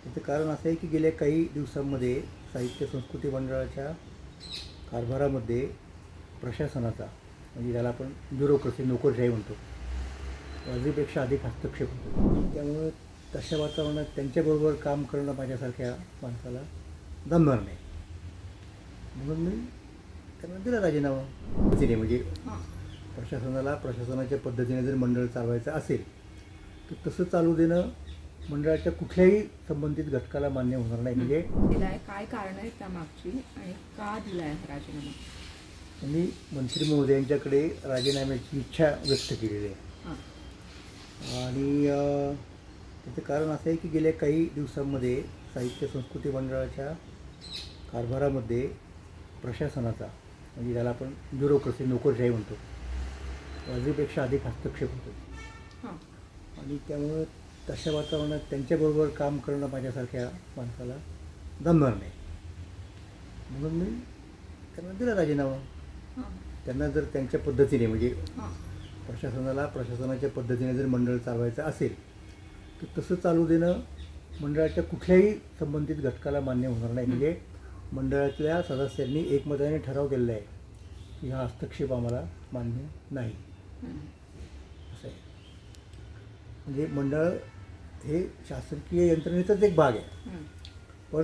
त्याचं कारण असं आहे की गेल्या काही दिवसांमध्ये साहित्य संस्कृती मंडळाच्या कारभारामध्ये प्रशासनाचा म्हणजे त्याला आपण ब्युरोक्रसी नोकरशाही म्हणतो गरजेपेक्षा अधिक हस्तक्षेप होतो. त्यामुळे तशा वातावरणात त्यांच्याबरोबर काम करणं माझ्यासारख्या माणसाला जमणार नाही, म्हणून मी त्यांना दिला राजीनामा. तिने म्हणजे प्रशासनाला प्रशासनाच्या पद्धतीने जर मंडळ चालवायचं असेल तर तसं चालू देणं मंडळाच्या कुठल्याही संबंधित घटकाला मान्य होणार नाही. म्हणजे दिलाय काय कारण आहे त्यामागची आणि का दिलाय राजीनामा? मी मंत्री महोदयांच्याकडे राजीनाम्याची इच्छा व्यक्त केलेली आहे आणि त्याचं कारण असं आहे की गेल्या काही दिवसांमध्ये साहित्य संस्कृती मंडळाच्या कारभारामध्ये प्रशासनाचा म्हणजे त्याला आपण ब्युरोक्रसी नोकरशाही म्हणतो गरजेपेक्षा अधिक हस्तक्षेप होतो. आणि त्यामुळे तशा वातावरणात त्यांच्याबरोबर काम करणं माझ्यासारख्या माणसाला जमणार नाही, म्हणून मी त्यांना दिला राजीनामा. त्यांना जर त्यांच्या पद्धतीने म्हणजे प्रशासनाला प्रशासनाच्या पद्धतीने जर मंडळ चालवायचं असेल तर तसं चालू देणं मंडळाच्या कुठल्याही संबंधित घटकाला मान्य होणार नाही. म्हणजे मंडळातल्या सदस्यांनी एकमताने ठराव केलेला आहे की हा हस्तक्षेप आम्हाला मान्य नाही असं आहे. म्हणजे मंडळ हे शासकीय यंत्रणेचाच एक भाग आहे, पण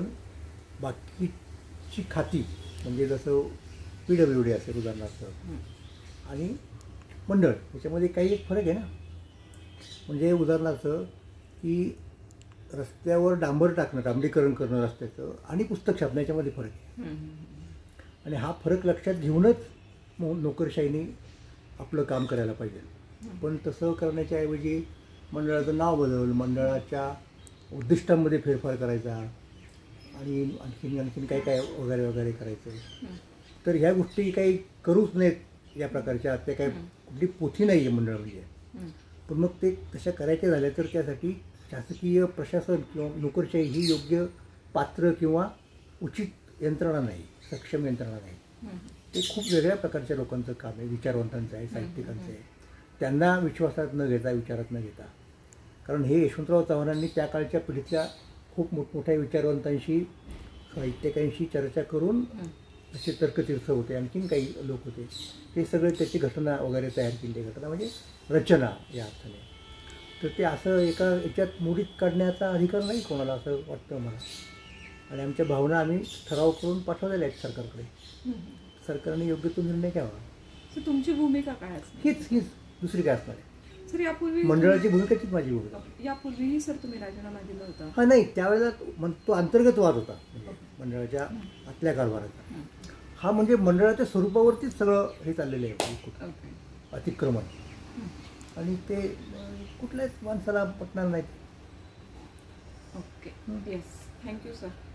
बाकीची खाती म्हणजे जसं PWD असेल उदाहरणार्थ आणि मंडळ याच्यामध्ये काही एक फरक आहे ना. म्हणजे उदाहरणार्थ की रस्त्यावर डांबर टाकणं डांबरीकरण करणं रस्त्याचं आणि पुस्तक छापण्याच्यामध्ये फरक आहे आणि हा फरक लक्षात घेऊनच नोकरशाहीने आपलं काम करायला पाहिजे. पण तसं करण्याच्या ऐवजी मंडळाचं नाव बदल मंडळाच्या उद्दिष्टांमध्ये फेरफार करायचा आणि आणखीन काय काय वगैरे वगैरे करायचं. तर ह्या गोष्टी काही करूच नाहीत या प्रकारच्या. त्या काही कुठली पोथी नाही आहे मंडळ म्हणजे. पण मग ते तशा करायच्या झाल्या तर त्यासाठी शासकीय प्रशासन किंवा नोकरशाही ही योग्य पात्र किंवा उचित यंत्रणा नाही, सक्षम यंत्रणा नाही. ते खूप वेगळ्या प्रकारच्या लोकांचं काम आहे, विचारवंतांचं आहे, साहित्यिकांचं आहे. त्यांना विश्वासात न घेता विचारात न घेता, कारण हे यशवंतराव चव्हाणांनी त्या काळच्या पिढीतल्या खूप मोठमोठ्या विचारवंतांशी साहित्यिकांशी चर्चा करून असे तर्कतीर्थ होते, आणखीन काही लोक होते, ते सगळे त्याची घटना वगैरे तयार केली. घटना म्हणजे रचना या अर्थाने. तर ते असं एका याच्यात मोडीत काढण्याचा अधिकार नाही कोणाला असं वाटतं मला. आणि आमच्या भावना आम्ही ठराव करून पाठवलेल्या आहेत सरकारकडे. सरकारने योग्य तो निर्णय घ्यावा. तर तुमची भूमिका काय असते? हीच दुसरी काय असणार आहे? सर यापूर्वी मंडळाची भूमिका तीच माझी भूमिका. यापूर्वीही सर तुम्ही राजीनामा दिला होता? हा नाही, त्यावेळेला तो अंतर्गत वाद होता म्हणजे मंडळाच्या आतल्या कारभाराचा. हा म्हणजे मंडळाच्या स्वरूपावरतीच सगळं हे चाललेलं आहे अतिक्रमण, आणि ते कुठल्याच माणसाला पटणार नाहीत. Okay, yes, thank you sir.